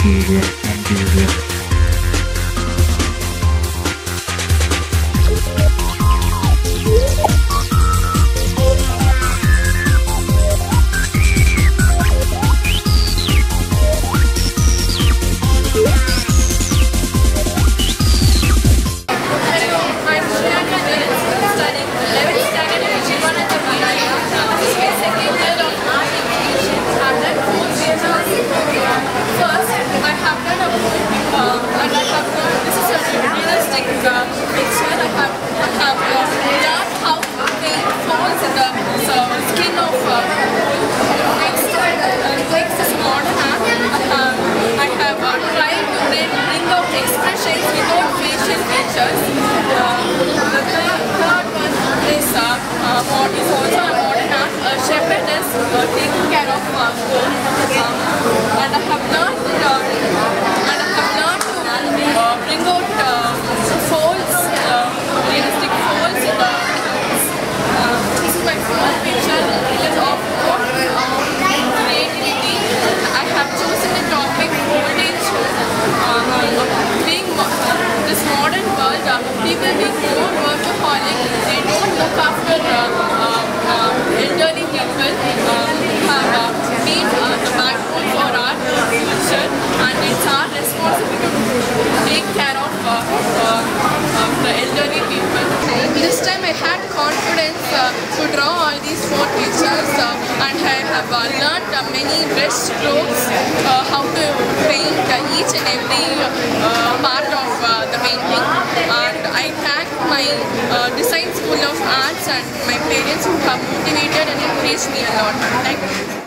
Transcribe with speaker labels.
Speaker 1: interior interior.
Speaker 2: People being more workaholic, they don't look after elderly people who have been the backbone for our future, and it's our responsibility to take care of the elderly people. This time I had confidence to draw all these four pictures, and I have learned many brush strokes, how to paint each and every part of the painting. And I thank my Dessin School of Arts and my parents who have motivated and encouraged me a lot. Thank you.